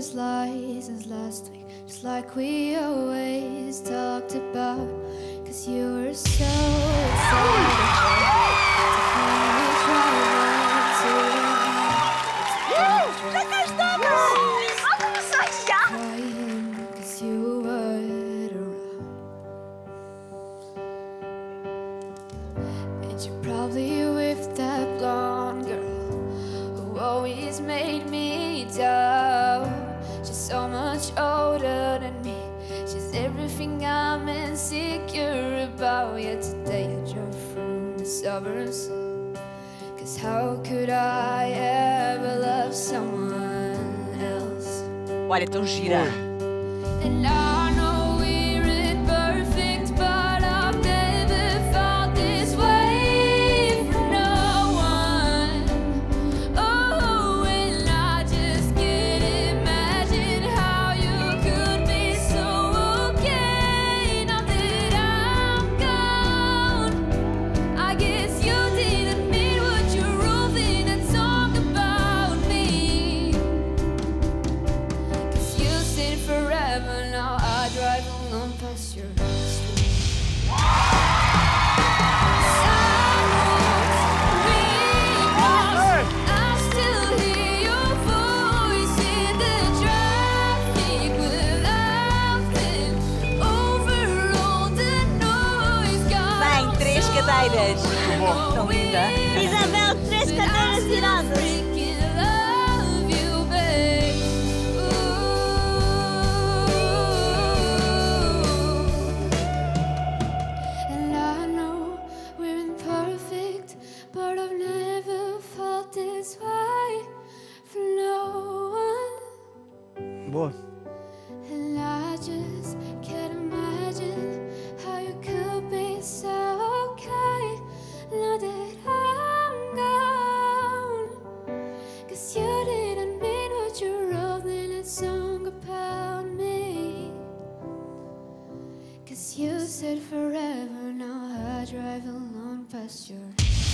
as lies as last week, just like we always talked about. Cause you were so excited to finally drive up to Já cá estamos! Vamos sair já! crying cause you weren't around. And you're probably with that blonde girl who always made me doubt. She's so much older than me. She's everything I'm insecure about. Yet today I drove from the suburbs. Cause how could I ever love someone else? Olha, tão gira. And I know we're imperfect, but I've never felt this way for no one. Oh, and I just can't imagine how you could be so okay now that I'm gone. I guess you didn't mean what you wrote in that song about me. Cause you said forever, now I drive alone past your street. I still hear your voice in the traffic without it over all the noise. Bem, 3 cadeiras. Tão linda. Isabel, 3 cadeiras viradas. Freaking love you, babe. And I know we're imperfect, but I've never felt this way for no one. Boa. And I just can't imagine how you could be so okay now that I'm gone. Cause you didn't mean what you wrote in that song about me. Cause you said forever, now I drive alone past your